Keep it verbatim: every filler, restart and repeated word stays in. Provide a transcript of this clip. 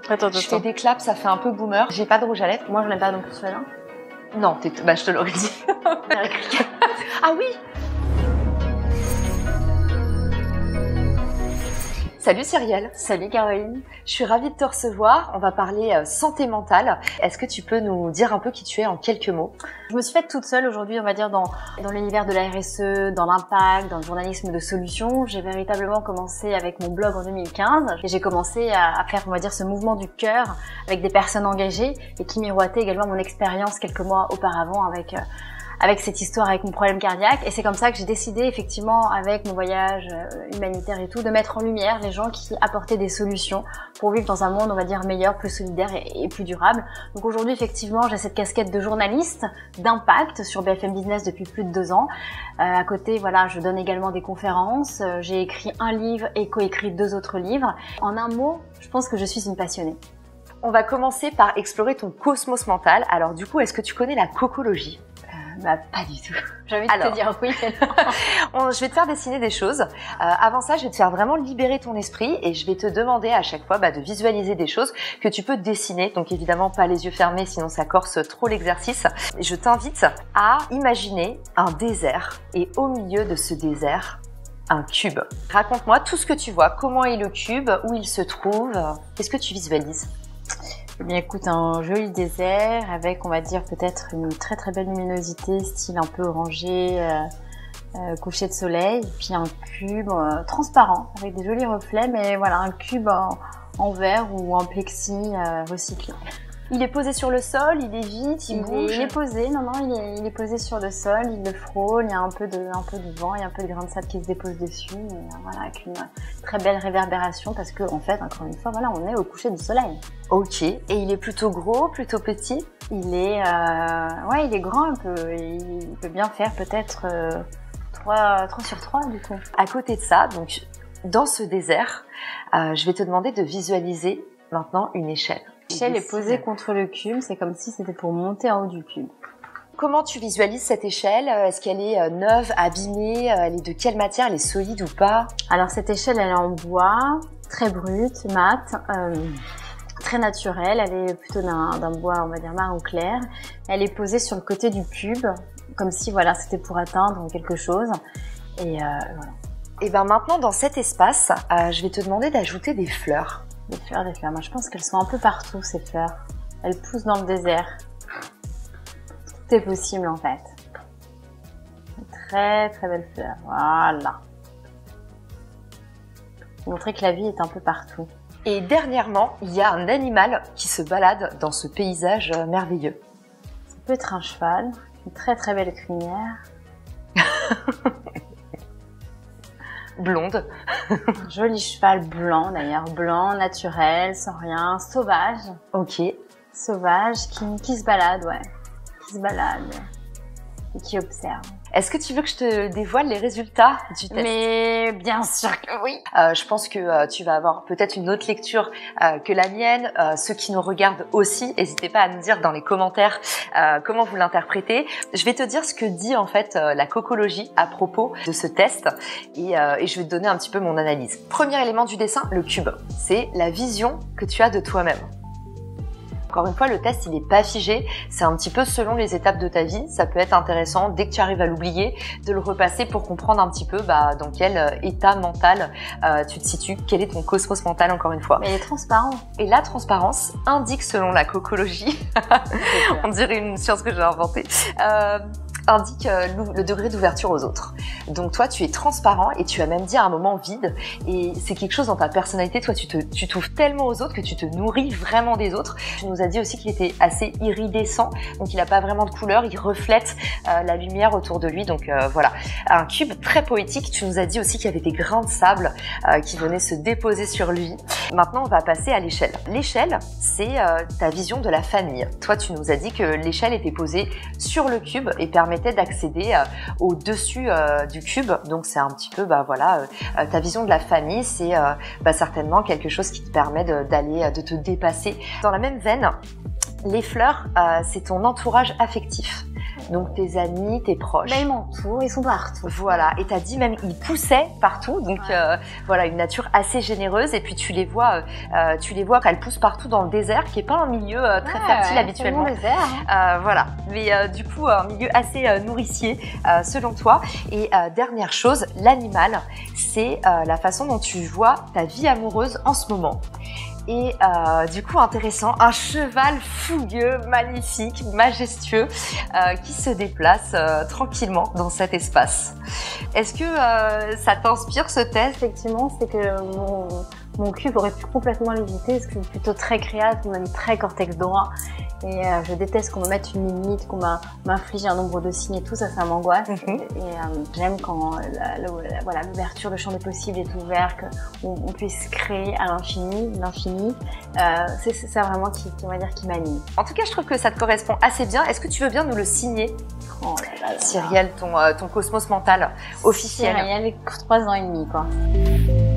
Attends, attends. Je fais des claps, ça fait un peu boomer. J'ai pas de rouge à lèvres. Moi, je n'ai pas non plus celui-là. Non, bah, je te l'aurais dit. Ah oui. Salut Cyrielle. Salut Caroline. Je suis ravie de te recevoir. On va parler euh, santé mentale. Est-ce que tu peux nous dire un peu qui tu es en quelques mots? Je me suis faite toute seule aujourd'hui, on va dire, dans, dans l'univers de la R S E, dans l'impact, dans le journalisme de solutions. J'ai véritablement commencé avec mon blog en deux mille quinze et j'ai commencé à, à faire, on va dire, ce mouvement du cœur avec des personnes engagées et qui miroitaient également mon expérience quelques mois auparavant avec... Euh, avec cette histoire, avec mon problème cardiaque. Et c'est comme ça que j'ai décidé, effectivement, avec mon voyage humanitaire et tout, de mettre en lumière les gens qui apportaient des solutions pour vivre dans un monde, on va dire, meilleur, plus solidaire et, et plus durable. Donc aujourd'hui, effectivement, j'ai cette casquette de journaliste, d'impact sur B F M Business depuis plus de deux ans. Euh, à côté, voilà, je donne également des conférences. Euh, j'ai écrit un livre et coécrit deux autres livres. En un mot, je pense que je suis une passionnée. On va commencer par explorer ton cosmos mental. Alors du coup, est-ce que tu connais la cocologie? Bah, pas du tout. J'ai envie de Alors, te dire oui, mais non. Je vais te faire dessiner des choses. Euh, avant ça, je vais te faire vraiment libérer ton esprit et je vais te demander à chaque fois bah, de visualiser des choses que tu peux dessiner. Donc évidemment, pas les yeux fermés, sinon ça corse trop l'exercice. Je t'invite à imaginer un désert et au milieu de ce désert, un cube. Raconte-moi tout ce que tu vois. Comment est le cube? Où il se trouve? Qu'est-ce que tu visualises? Eh bien, écoute, un joli désert avec, on va dire, peut-être une très très belle luminosité, style un peu orangé, euh, euh, coucher de soleil, et puis un cube euh, transparent avec des jolis reflets, mais voilà, un cube en, en verre ou en plexi euh, recyclé. Il est posé sur le sol, il est vide, il, il bouge. Est, il est posé, non, non, il est, il est posé sur le sol, il le frôle, il y a un peu de, un peu de vent, il y a un peu de grains de sable qui se déposent dessus, et euh, voilà, avec une très belle réverbération parce que, en fait, encore une fois, voilà, on est au coucher du soleil. Ok. Et il est plutôt gros, plutôt petit? Il est, euh, ouais, il est grand un peu, et il peut bien faire peut-être euh, trois sur trois du coup. À côté de ça, donc, dans ce désert, euh, je vais te demander de visualiser maintenant une échelle. L'échelle est posée contre le cube, c'est comme si c'était pour monter en haut du cube. Comment tu visualises cette échelle? Est-ce qu'elle est neuve, abîmée? Elle est de quelle matière? Elle est solide ou pas? Alors cette échelle, elle est en bois, très brute, mat, euh, très naturelle. Elle est plutôt d'un bois, on va dire marron clair. Elle est posée sur le côté du cube, comme si voilà, c'était pour atteindre quelque chose. Et euh, voilà. Et bien maintenant, dans cet espace, euh, je vais te demander d'ajouter des fleurs. Des fleurs, des fleurs. Moi, je pense qu'elles sont un peu partout, ces fleurs. Elles poussent dans le désert. Tout est possible, en fait. Très, très belles fleurs. Voilà. Montrer que la vie est un peu partout. Et dernièrement, il y a un animal qui se balade dans ce paysage merveilleux. Ça peut être un cheval, une très, très belle crinière. Blonde. Un joli cheval blanc d'ailleurs, blanc, naturel, sans rien, sauvage. Ok. Sauvage, qui, qui se balade, ouais. Qui se balade et qui observe. Est-ce que tu veux que je te dévoile les résultats du test? Mais bien sûr que oui. Euh, je pense que euh, tu vas avoir peut-être une autre lecture euh, que la mienne. Euh, ceux qui nous regardent aussi, n'hésitez pas à nous dire dans les commentaires euh, comment vous l'interprétez. Je vais te dire ce que dit en fait euh, la cocologie à propos de ce test et, euh, et je vais te donner un petit peu mon analyse. Premier élément du dessin, le cube. C'est la vision que tu as de toi-même. Encore une fois, le test, il n'est pas figé. C'est un petit peu selon les étapes de ta vie. Ça peut être intéressant, dès que tu arrives à l'oublier, de le repasser pour comprendre un petit peu bah, dans quel euh, état mental euh, tu te situes, quel est ton cosmos mental, encore une fois. Mais il est transparent. Et la transparence indique, selon la cocologie, on dirait une science que j'ai inventée, euh, indique euh, le degré d'ouverture aux autres. Donc toi, tu es transparent et tu as même dit à un moment vide. Et c'est quelque chose dans ta personnalité. Toi, tu te, tu t'ouvres tellement aux autres que tu te nourris vraiment des autres. Tu nous as dit aussi qu'il était assez iridescent. Donc il n'a pas vraiment de couleur. Il reflète euh, la lumière autour de lui. Donc euh, voilà. Un cube très poétique. Tu nous as dit aussi qu'il y avait des grains de sable euh, qui venaient se déposer sur lui. Maintenant, on va passer à l'échelle. L'échelle, c'est euh, ta vision de la famille. Toi, tu nous as dit que l'échelle était posée sur le cube et permettait d'accéder euh, au-dessus euh, du cube. Donc c'est un petit peu bah voilà euh, ta vision de la famille, c'est euh, bah, certainement quelque chose qui te permet d'aller de, de te dépasser. Dans la même veine, les fleurs, euh, c'est ton entourage affectif. Donc tes amis, tes proches. Là, ils m'entourent, ils sont partout. Voilà, et t'as dit même ils poussaient partout, donc ouais. euh, voilà, une nature assez généreuse. Et puis tu les vois, euh, tu les vois qu'elles poussent partout dans le désert, qui est pas un milieu euh, très ouais, fertile ouais, habituellement. C'est mon désert. Hein. Euh, voilà, mais euh, du coup un milieu assez euh, nourricier euh, selon toi. Et euh, dernière chose, l'animal, c'est euh, la façon dont tu vois ta vie amoureuse en ce moment. Et euh, du coup intéressant, un cheval fougueux, magnifique, majestueux, euh, qui se déplace euh, tranquillement dans cet espace. Est-ce que euh, ça t'inspire ce test? Effectivement, c'est que mon, mon cube aurait pu complètement l'éviter, parce que je suis plutôt très créative, on m'a mis très cortex droit. Et euh, je déteste qu'on me mette une limite, qu'on m'inflige un nombre de signes et tout, ça, ça m'angoisse. Mm-hmm. Et euh, j'aime quand la, la, la, voilà, l'ouverture, le champ des possibles est ouvert, qu'on on puisse créer à l'infini, l'infini. Euh, c'est ça vraiment qui, qui, on va dire, qui m'anime. En tout cas, je trouve que ça te correspond assez bien. Est-ce que tu veux bien nous le signer? Oh là là là. Cyrielle, ton, euh, ton cosmos mental officiel. Cyrielle, trois ans et demi, quoi.